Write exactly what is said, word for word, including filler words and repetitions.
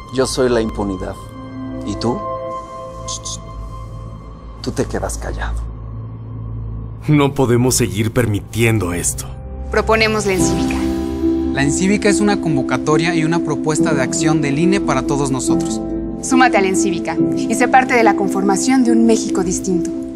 Yo soy la impunidad. ¿Y tú? Tú te quedas callado. No podemos seguir permitiendo esto. Proponemos la Encívica. La Encívica es una convocatoria y una propuesta de acción del I N E para todos nosotros. Súmate a la Encívica y sé parte de la conformación de un México distinto.